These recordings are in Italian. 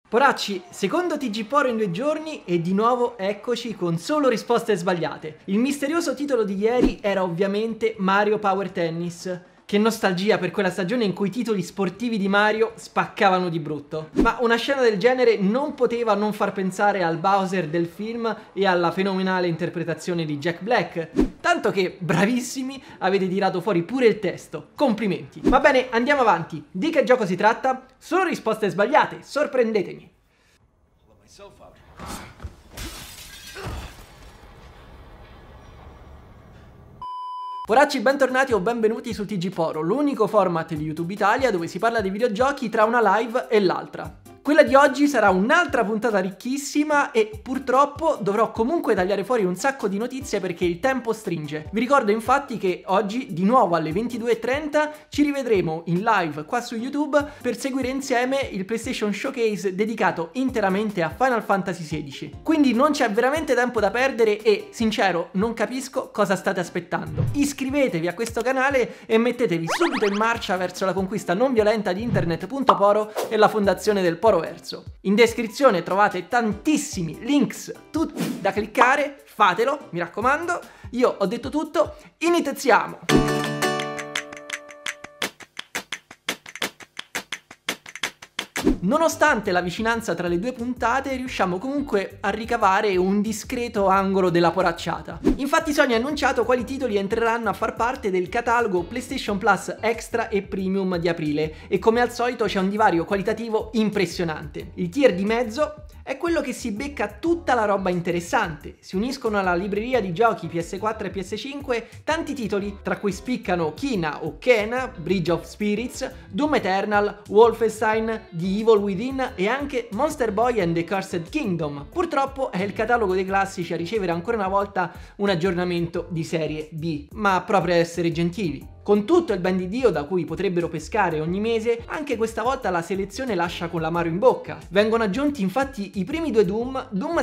Poracci, secondo TG Poro in 2 giorni e di nuovo eccoci con solo risposte sbagliate. Il misterioso titolo di ieri era ovviamente Mario Power Tennis. Che nostalgia per quella stagione in cui i titoli sportivi di Mario spaccavano di brutto. Ma una scena del genere non poteva non far pensare al Bowser del film e alla fenomenale interpretazione di Jack Black. Tanto che, bravissimi, avete tirato fuori pure il testo. Complimenti. Va bene, andiamo avanti. Di che gioco si tratta? Solo risposte sbagliate, sorprendetemi. Poracci, bentornati o benvenuti su TG Poro, l'unico format di YouTube Italia dove si parla di videogiochi tra una live e l'altra. Quella di oggi sarà un'altra puntata ricchissima e purtroppo dovrò comunque tagliare fuori un sacco di notizie perché il tempo stringe. Vi ricordo infatti che oggi di nuovo alle 22:30 ci rivedremo in live qua su YouTube per seguire insieme il PlayStation Showcase dedicato interamente a Final Fantasy XVI. Quindi non c'è veramente tempo da perdere e, sincero, non capisco cosa state aspettando. Iscrivetevi a questo canale e mettetevi subito in marcia verso la conquista non violenta di internet.poro e la fondazione del Poro Verso. In descrizione trovate tantissimi links, tutti da cliccare, fatelo, mi raccomando. Io ho detto tutto, iniziamo! Nonostante la vicinanza tra le due puntate, riusciamo comunque a ricavare un discreto angolo della poracciata. Infatti Sony ha annunciato quali titoli entreranno a far parte del catalogo PlayStation Plus Extra e Premium di aprile e come al solito c'è un divario qualitativo impressionante. Il tier di mezzo è quello che si becca tutta la roba interessante. Si uniscono alla libreria di giochi PS4 e PS5 tanti titoli, tra cui spiccano Kena o Kena, Bridge of Spirits, Doom Eternal, Wolfenstein, The Evil Within e anche Monster Boy and the Cursed Kingdom. Purtroppo è il catalogo dei classici a ricevere ancora una volta un aggiornamento di serie B, ma proprio a essere gentili. Con tutto il ben di Dio da cui potrebbero pescare ogni mese, anche questa volta la selezione lascia con l'amaro in bocca. Vengono aggiunti infatti i primi due Doom, Doom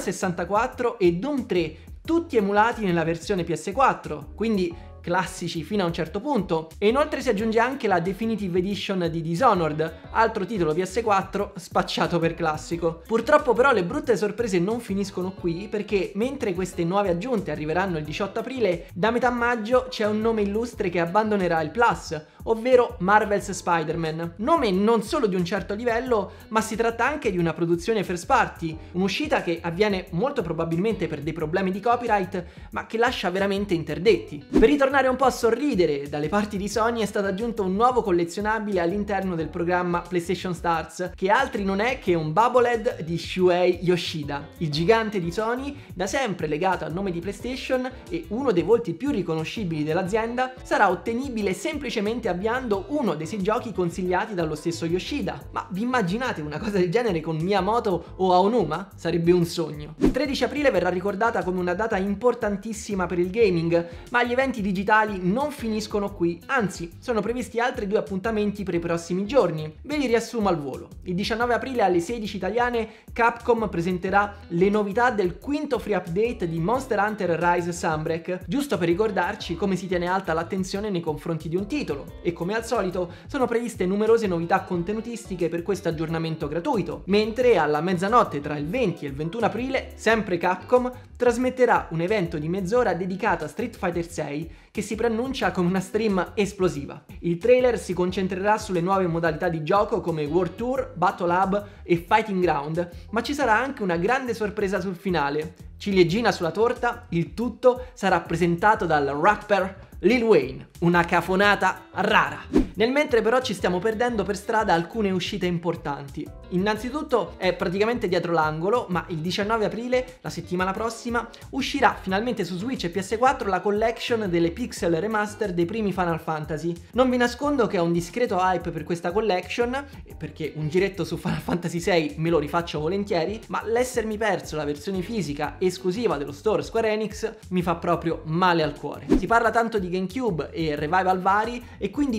64 e Doom 3, tutti emulati nella versione PS4, quindi classici fino a un certo punto, e inoltre si aggiunge anche la Definitive Edition di Dishonored, altro titolo PS4 spacciato per classico. Purtroppo però le brutte sorprese non finiscono qui, perché mentre queste nuove aggiunte arriveranno il 18 aprile, da metà maggio c'è un nome illustre che abbandonerà il Plus, ovvero Marvel's Spider-Man. Nome non solo di un certo livello, ma si tratta anche di una produzione first party, un'uscita che avviene molto probabilmente per dei problemi di copyright, ma che lascia veramente interdetti. Per ritornare un po' a sorridere, dalle parti di Sony è stato aggiunto un nuovo collezionabile all'interno del programma PlayStation Stars, che altri non è che un Bubblehead di Shuei Yoshida, il gigante di Sony, da sempre legato al nome di PlayStation e uno dei volti più riconoscibili dell'azienda. Sarà ottenibile semplicemente avviando uno dei 6 giochi consigliati dallo stesso Yoshida. Ma vi immaginate una cosa del genere con Miyamoto o Aonuma? Sarebbe un sogno. Il 13 aprile verrà ricordata come una data importantissima per il gaming, ma gli eventi digitali non finiscono qui, anzi sono previsti altri 2 appuntamenti per i prossimi giorni. Ve li riassumo al volo. Il 19 aprile alle 16 italiane Capcom presenterà le novità del quinto free update di Monster Hunter Rise Sunbreak, giusto per ricordarci come si tiene alta l'attenzione nei confronti di un titolo, e come al solito sono previste numerose novità contenutistiche per questo aggiornamento gratuito, mentre alla mezzanotte tra il 20 e il 21 aprile sempre Capcom trasmetterà un evento di mezz'ora dedicato a Street Fighter 6 che si preannuncia come una stream esplosiva. Il trailer si concentrerà sulle nuove modalità di gioco come World Tour, Battle Hub e Fighting Ground, ma ci sarà anche una grande sorpresa sul finale. Ciliegina sulla torta, il tutto sarà presentato dal rapper Lil Wayne, una cafonata rara. Nel mentre però ci stiamo perdendo per strada alcune uscite importanti. Innanzitutto è praticamente dietro l'angolo, ma il 19 aprile, la settimana prossima, uscirà finalmente su Switch e PS4 la collection delle pixel remaster dei primi Final Fantasy. Non vi nascondo che ho un discreto hype per questa collection, perché un giretto su Final Fantasy VI me lo rifaccio volentieri, ma l'essermi perso la versione fisica esclusiva dello store Square Enix mi fa proprio male al cuore. Si parla tanto di GameCube e revival vari e quindi vi tiro fuori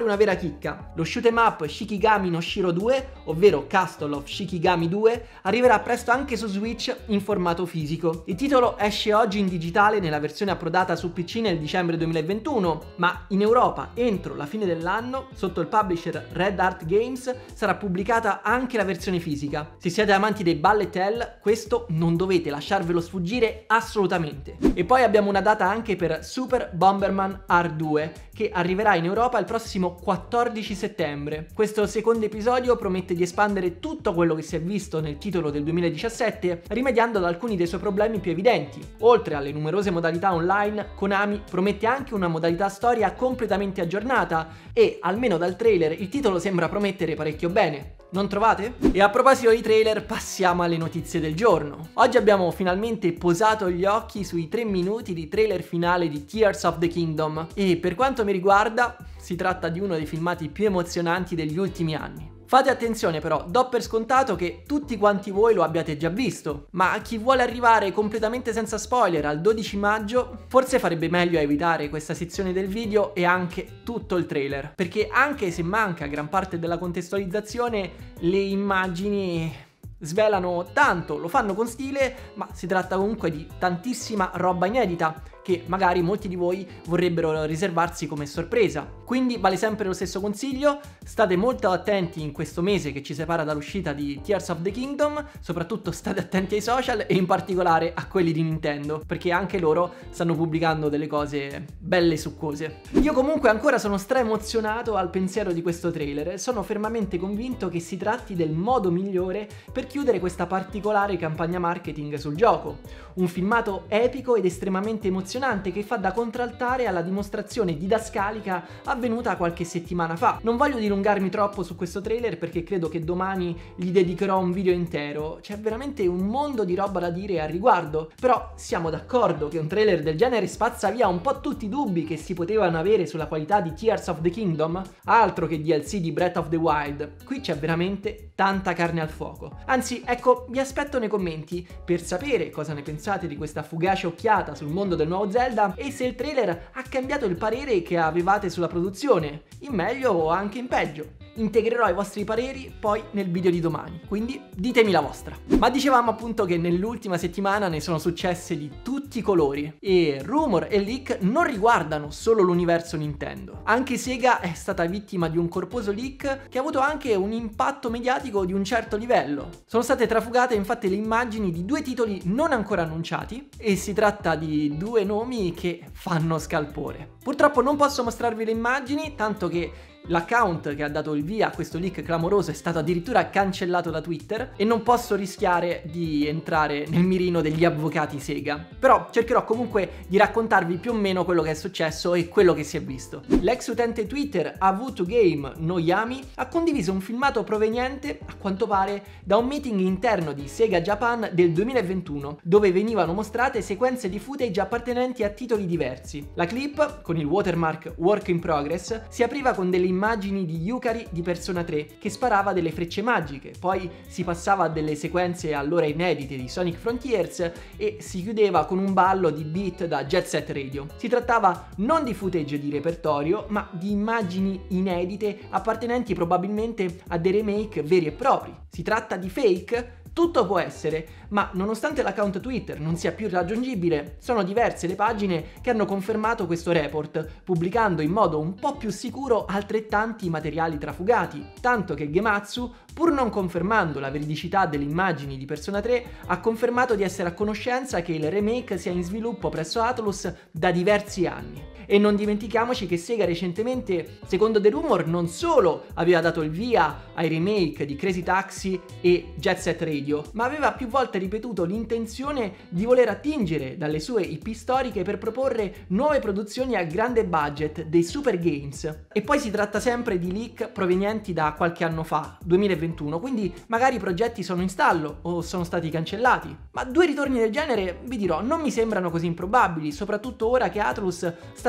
fuori una vera chicca. Lo shoot 'em up Shikigami no Shiro 2, ovvero Castle of Shikigami 2, arriverà presto anche su Switch in formato fisico. Il titolo esce oggi in digitale nella versione approdata su PC nel dicembre 2021, ma in Europa entro la fine dell'anno, sotto il publisher Red Art Games, sarà pubblicata anche la versione fisica. Se siete amanti dei bullet hell, questo non dovete lasciarvelo sfuggire assolutamente. E poi abbiamo una data anche per Super Bomberman R2, che arriverà in Europa il prossimo 14 settembre. Questo secondo episodio promette di espandere tutto quello che si è visto nel titolo del 2017, rimediando ad alcuni dei suoi problemi più evidenti. Oltre alle numerose modalità online, Konami promette anche una modalità storia completamente aggiornata e, almeno dal trailer, il titolo sembra promettere parecchio bene. Non trovate? E a proposito di trailer, passiamo alle notizie del giorno. Oggi abbiamo finalmente posato gli occhi sui 3 minuti di trailer finale di Tears of the Kingdom e per quanto mi riguarda si tratta di uno dei filmati più emozionanti degli ultimi anni. Fate attenzione però, do per scontato che tutti quanti voi lo abbiate già visto, ma a chi vuole arrivare completamente senza spoiler al 12 maggio, forse farebbe meglio a evitare questa sezione del video e anche tutto il trailer, perché anche se manca gran parte della contestualizzazione, le immagini svelano tanto, lo fanno con stile, ma si tratta comunque di tantissima roba inedita che magari molti di voi vorrebbero riservarsi come sorpresa. Quindi vale sempre lo stesso consiglio, state molto attenti in questo mese che ci separa dall'uscita di Tears of the Kingdom, soprattutto state attenti ai social e in particolare a quelli di Nintendo, perché anche loro stanno pubblicando delle cose belle succose. Io comunque ancora sono stra-emozionato al pensiero di questo trailer e sono fermamente convinto che si tratti del modo migliore per chiudere questa particolare campagna marketing sul gioco. Un filmato epico ed estremamente emozionante che fa da contraltare alla dimostrazione didascalica avvenuta qualche settimana fa. Non voglio dilungarmi troppo su questo trailer perché credo che domani gli dedicherò un video intero. C'è veramente un mondo di roba da dire al riguardo, però siamo d'accordo che un trailer del genere spazza via un po' tutti i dubbi che si potevano avere sulla qualità di Tears of the Kingdom, altro che DLC di Breath of the Wild. Qui c'è veramente tanta carne al fuoco. Anzi, ecco, vi aspetto nei commenti per sapere cosa ne pensate di questa fugace occhiata sul mondo del nuovo Zelda e se il trailer ha cambiato il parere che avevate sulla produzione, in meglio o anche in peggio. Integrerò i vostri pareri poi nel video di domani, quindi ditemi la vostra. Ma dicevamo appunto che nell'ultima settimana ne sono successe di tutti i colori e rumor e leak non riguardano solo l'universo Nintendo. Anche Sega è stata vittima di un corposo leak che ha avuto anche un impatto mediatico di un certo livello. Sono state trafugate infatti le immagini di 2 titoli non ancora annunciati e si tratta di 2 nomi che fanno scalpore. Purtroppo non posso mostrarvi le immagini, tanto che l'account che ha dato il via a questo leak clamoroso è stato addirittura cancellato da Twitter e non posso rischiare di entrare nel mirino degli avvocati Sega. Però cercherò comunque di raccontarvi più o meno quello che è successo e quello che si è visto. L'ex utente Twitter AV2Game Noyami ha condiviso un filmato proveniente, a quanto pare, da un meeting interno di Sega Japan del 2021, dove venivano mostrate sequenze di footage appartenenti a titoli diversi. La clip, con il watermark Work in Progress, si apriva con delle immagini di Yukari di Persona 3 che sparava delle frecce magiche, poi si passava a delle sequenze allora inedite di Sonic Frontiers e si chiudeva con un ballo di beat da Jet Set Radio. Si trattava non di footage di repertorio, ma di immagini inedite appartenenti probabilmente a dei remake veri e propri. Si tratta di fake? Tutto può essere, ma nonostante l'account Twitter non sia più raggiungibile, sono diverse le pagine che hanno confermato questo report, pubblicando in modo un po' più sicuro altrettanti materiali trafugati, tanto che Gematsu, pur non confermando la veridicità delle immagini di Persona 3, ha confermato di essere a conoscenza che il remake sia in sviluppo presso Atlus da diversi anni. E non dimentichiamoci che Sega recentemente, secondo The Rumor, non solo aveva dato il via ai remake di Crazy Taxi e Jet Set Radio, ma aveva più volte ripetuto l'intenzione di voler attingere dalle sue IP storiche per proporre nuove produzioni a grande budget dei super games. E poi si tratta sempre di leak provenienti da qualche anno fa, 2021, quindi magari i progetti sono in stallo o sono stati cancellati. Ma 2 ritorni del genere, vi dirò, non mi sembrano così improbabili, soprattutto ora che Atlus sta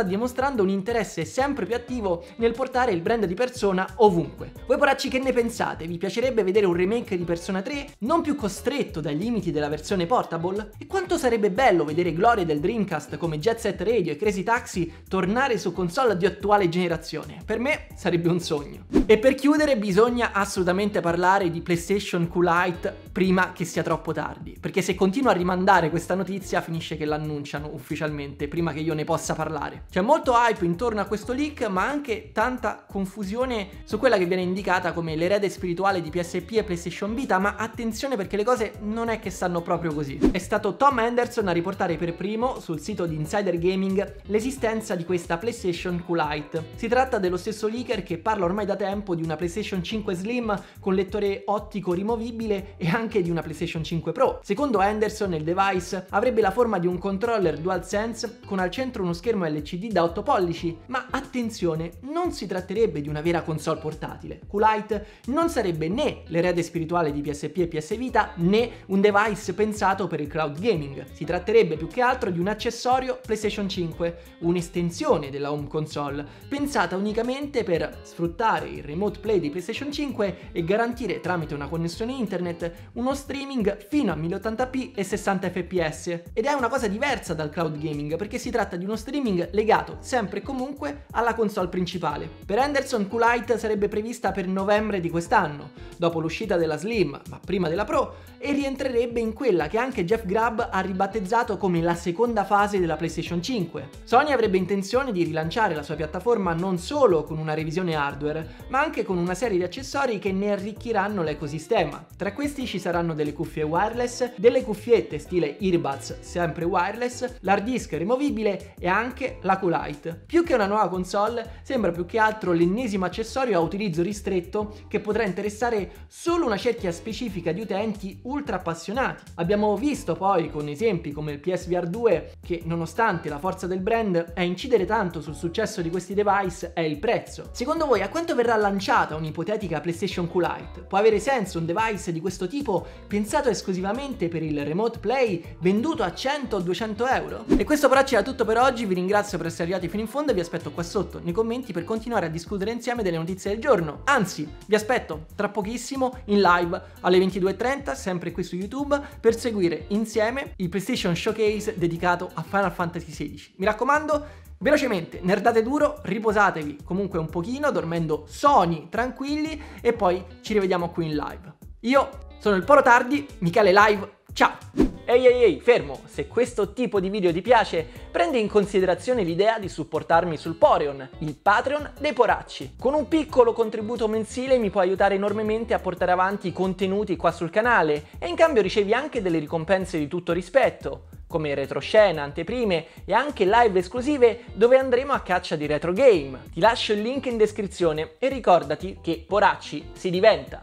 dimostrando un interesse sempre più attivo nel portare il brand di Persona ovunque. Voi poracci che ne pensate? Vi piacerebbe vedere un remake di Persona 3 non più costretto dai limiti della versione portable? E quanto sarebbe bello vedere glorie del Dreamcast come Jet Set Radio e Crazy Taxi tornare su console di attuale generazione? Per me sarebbe un sogno. E per chiudere bisogna assolutamente parlare di PlayStation QLite prima che sia troppo tardi, perché se continuo a rimandare questa notizia finisce che l'annunciano ufficialmente prima che io ne possa parlare. C'è molto hype intorno a questo leak, ma anche tanta confusione su quella che viene indicata come l'erede spirituale di PSP e PlayStation Vita, ma attenzione perché le cose non è che stanno proprio così. È stato Tom Henderson a riportare per primo sul sito di Insider Gaming l'esistenza di questa PlayStation QLite. Si tratta dello stesso leaker che parla ormai da tempo di una PlayStation 5 Slim con lettore ottico rimovibile e anche di una PlayStation 5 Pro. Secondo Henderson il device avrebbe la forma di un controller DualSense con al centro uno schermo LCD da 8 pollici, ma attenzione, non si tratterebbe di una vera console portatile. QLite non sarebbe né l'erede spirituale di PSP e PS Vita né un device pensato per il cloud gaming. Si tratterebbe più che altro di un accessorio PlayStation 5, un'estensione della home console, pensata unicamente per sfruttare il remote play di PlayStation 5 e garantire tramite una connessione internet uno streaming fino a 1080p e 60 fps. Ed è una cosa diversa dal cloud gaming perché si tratta di uno streaming legato sempre e comunque alla console principale. Per Henderson QLite sarebbe prevista per novembre di quest'anno, dopo l'uscita della Slim ma prima della Pro, e rientrerebbe in quella che anche Jeff Grubb ha ribattezzato come la seconda fase della PlayStation 5. Sony avrebbe intenzione di rilanciare la sua piattaforma non solo con una revisione hardware, ma anche con una serie di accessori che ne arricchiranno l'ecosistema. Tra questi ci saranno delle cuffie wireless, delle cuffiette stile earbuds sempre wireless, l'hard disk rimovibile e anche la QLite. Più che una nuova console, sembra più che altro l'ennesimo accessorio a utilizzo ristretto che potrà interessare solo una cerchia specifica di utenti ultra appassionati. Abbiamo visto poi con esempi come il PSVR 2 che, nonostante la forza del brand, a incidere tanto sul successo di questi device è il prezzo. Secondo voi a quanto verrà lanciata un'ipotetica PlayStation QLite? Può avere senso un device di questo tipo pensato esclusivamente per il remote play venduto a 100 o 200 euro? E questo però era tutto per oggi, vi ringrazio per essere arrivati fino in fondo e vi aspetto qua sotto nei commenti per continuare a discutere insieme delle notizie del giorno. Anzi, vi aspetto tra pochissimo in live alle 22:30 sempre qui su YouTube per seguire insieme il PlayStation Showcase dedicato a Final Fantasy XVI. Mi raccomando, velocemente, nerdate duro, riposatevi comunque un pochino, dormendo sonni, tranquilli e poi ci rivediamo qui in live. Io sono il Poro Tardi, Michele Live, ciao! Ehi, fermo! Se questo tipo di video ti piace, prendi in considerazione l'idea di supportarmi sul Poreon, il Patreon dei poracci. Con un piccolo contributo mensile mi puoi aiutare enormemente a portare avanti i contenuti qua sul canale e in cambio ricevi anche delle ricompense di tutto rispetto, come retroscena, anteprime e anche live esclusive dove andremo a caccia di retro game. Ti lascio il link in descrizione e ricordati che poracci si diventa.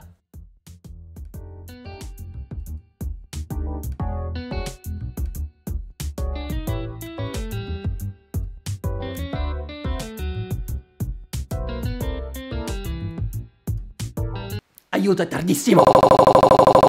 Aiuto, è tardissimo!